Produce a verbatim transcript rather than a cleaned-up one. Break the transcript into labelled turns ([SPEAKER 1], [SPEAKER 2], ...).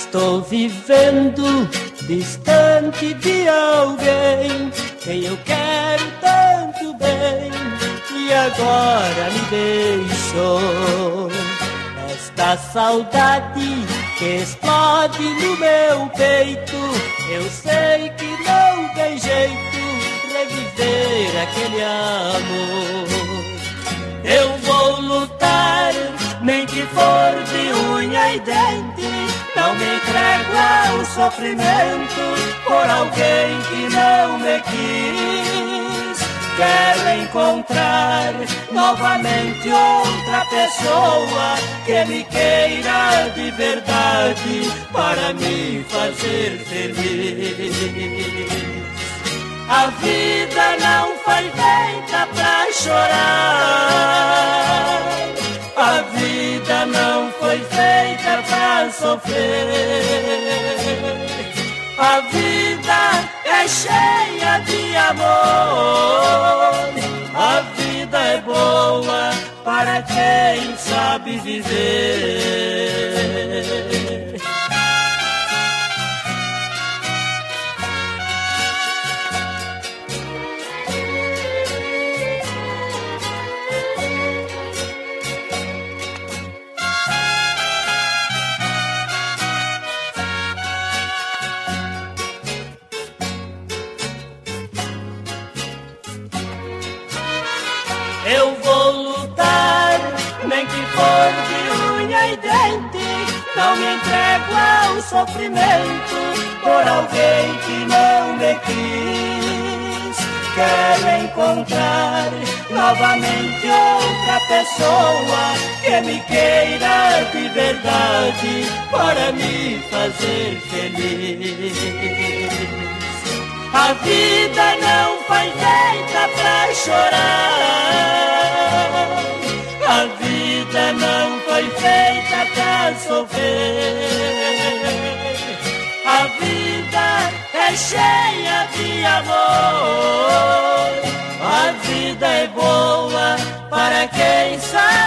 [SPEAKER 1] Estou vivendo distante de alguém quem eu quero tanto bem e agora me deixou. Esta saudade que explode no meu peito, eu sei que não tem jeito reviver aquele amor. Eu vou lutar, nem que for de unha e dente, não me entrego ao sofrimento por alguém que não me quis. Quero encontrar novamente outra pessoa que me queira de verdade para me fazer feliz. A vida não foi feita pra chorar, a vida não foi feita pra sofrer. A vida é cheia de amor, a vida é boa para quem sabe viver. Eu vou lutar, nem que for de unha e dente, não me entrego ao sofrimento por alguém que não me quis. Quero encontrar novamente outra pessoa que me queira de verdade para me fazer feliz. A vida não foi feita pra chorar, a vida não foi feita pra sofrer. A vida é cheia de amor, a vida é boa para quem sabe